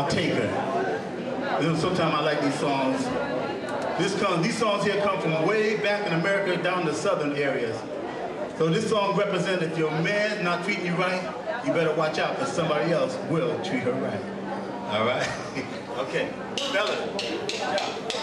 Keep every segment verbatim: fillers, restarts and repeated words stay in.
I'll take her. You know, sometimes I like these songs. This comes, these songs here come from way back in America down the southern areas. So this song represents if your man's not treating you right, you better watch out because somebody else will treat her right. All right? Okay. Fellas. Yeah.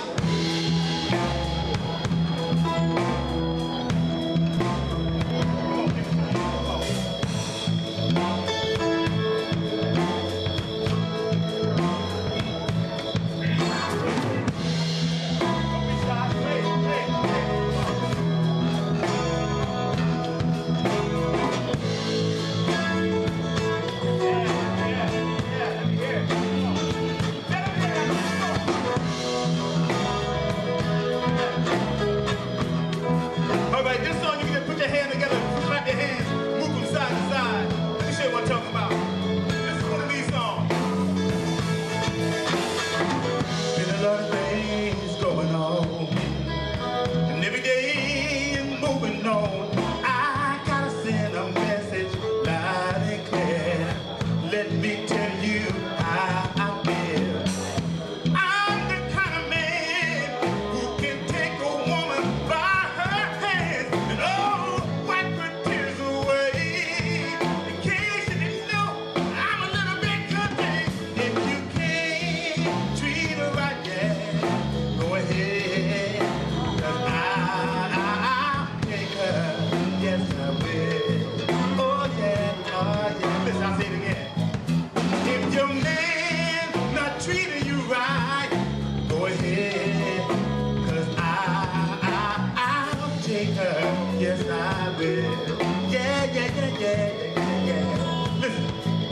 Yes, I will. Yeah, yeah, yeah, yeah, yeah, yeah. Listen,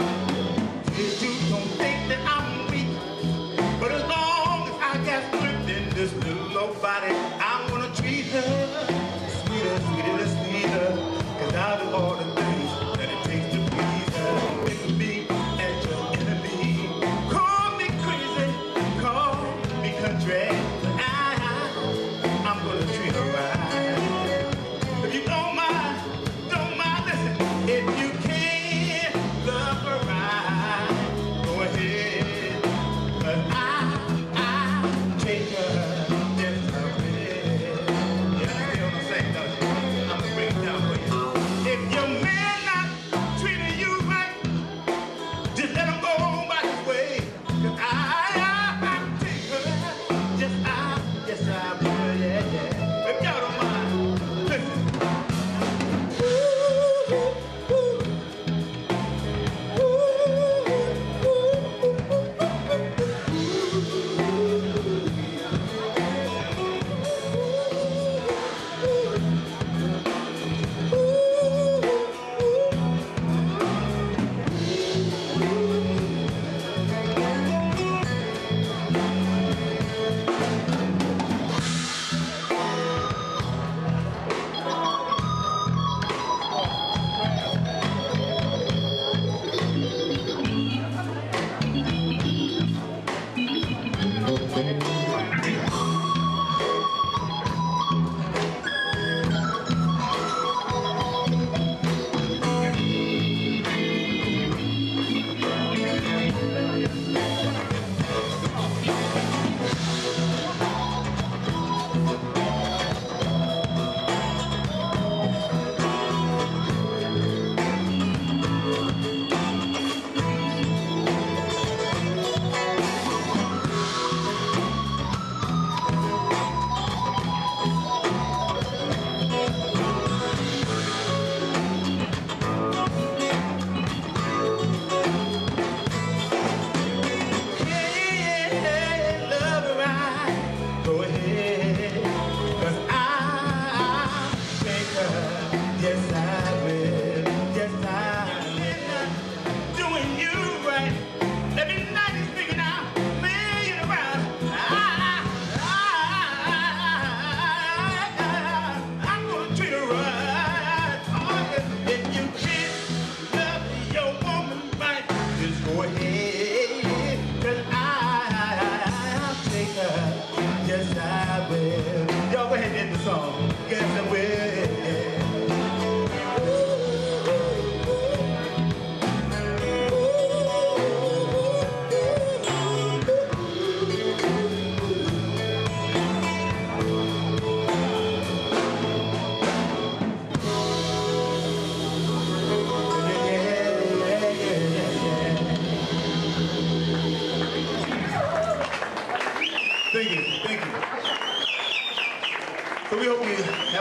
you don't think that I'm weak, but as long as I got strength in this little old body, I'm gonna treat her sweeter, sweeter, sweeter, cause I'll do all the things that it takes to please her. It can be as your enemy. Call me crazy, call me country, but I, I'm gonna treat her right. If you don't mind,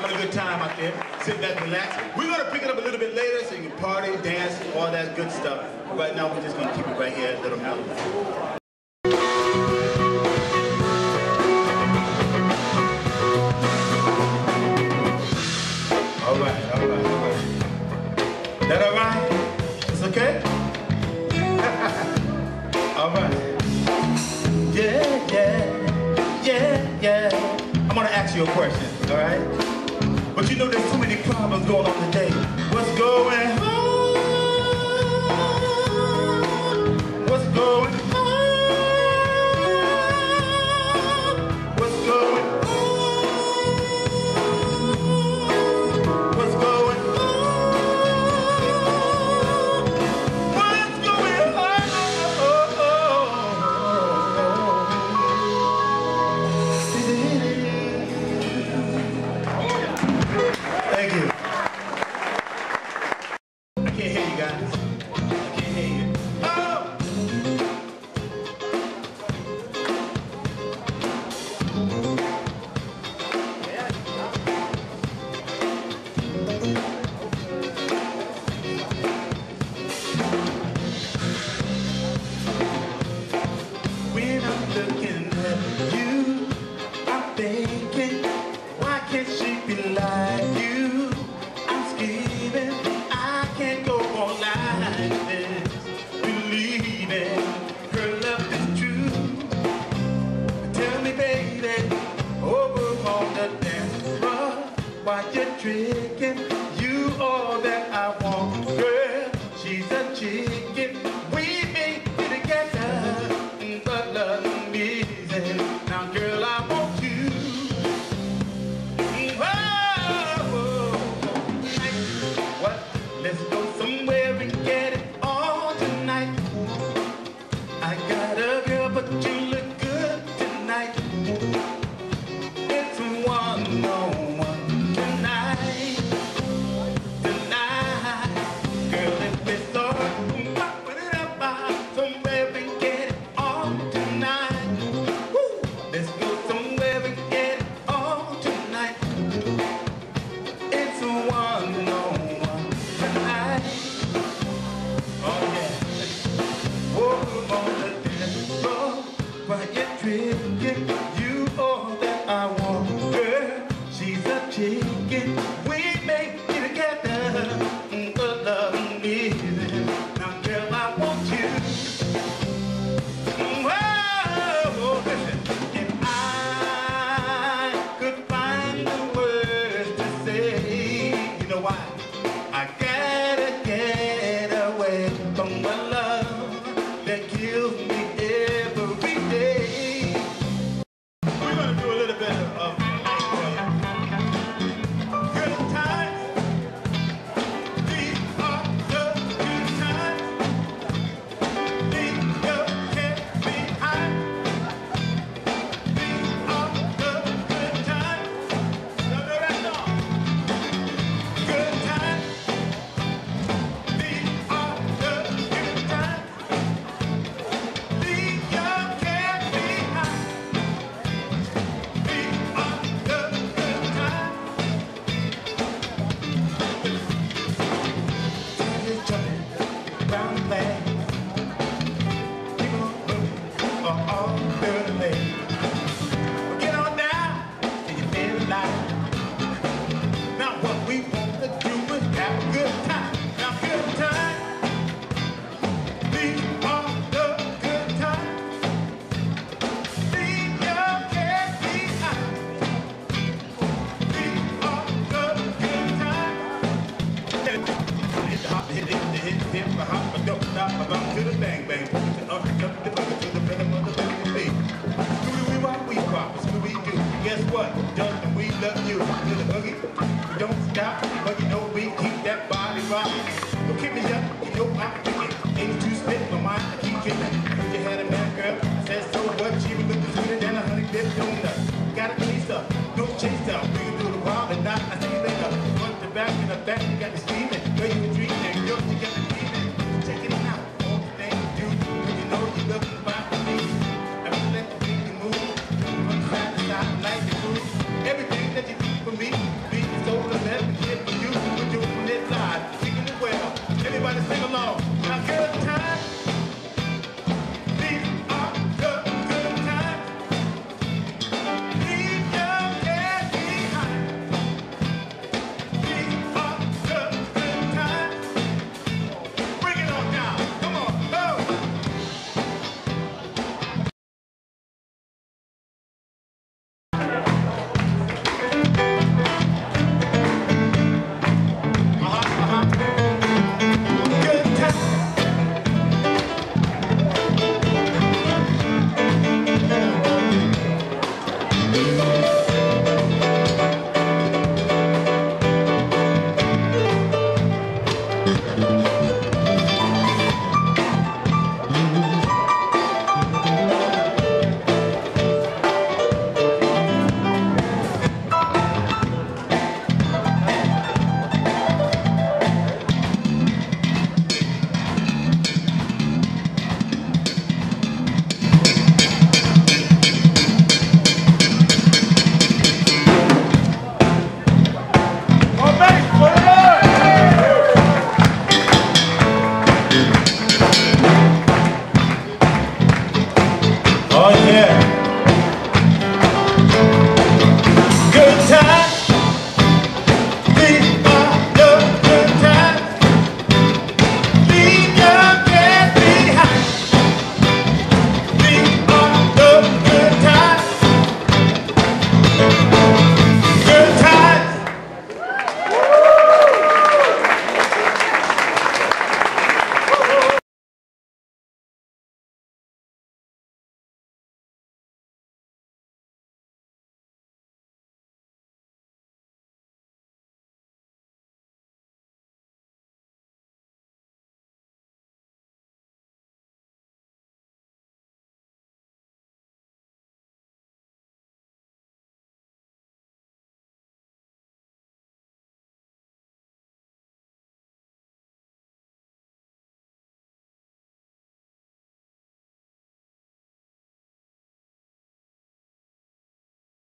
having a good time out there. Sit back, relax. We're going to pick it up a little bit later so you can party, dance, all that good stuff. Right now, we're just going to keep it right here at Little Melody. All right, all right, all right. That all right? It's okay? All right. Yeah, yeah, yeah, yeah. I'm gonna ask you a question, all right? But you know there's so many problems going on today. What's going on? What's going on? What's going on? What's going on? What's going on? Thank you. I can't hear you guys. I can't hear you. Oh! When I'm looking at you, I'm thinking, why can't she be like you? I'm scheming, I can't go on like this, believing her love is true. Tell me, baby, over on the dance floor, why you tricking? You all that I want, girl. She's a chicken. We make it together, but love amazing. Now, girl, I want you. What? Let's go somewhere and get it on tonight. I got a girl, but you look good tonight. It's one-on-one tonight. Tonight. Girl, if we start popping it up somewhere and get it on tonight. Woo! Let's go somewhere and get it on tonight. It's one-on-one tonight. Oh yeah. Whoa, on the dance floor, while you're drinking, you all that I want, girl. She's a chicken. We make it together, but love amazing. Now, girl, I want you. Whoa, listen. If I could find the words to say, you know why? I gotta get away from the love that kills me every day. We're gonna do a little bit of good times. These are the good times. These you can't be high. These are the good times. Y'all know that song? Good times. These are the good times. These you can't be high. These are the good times. Time is jumping round the bag. People are moving all good.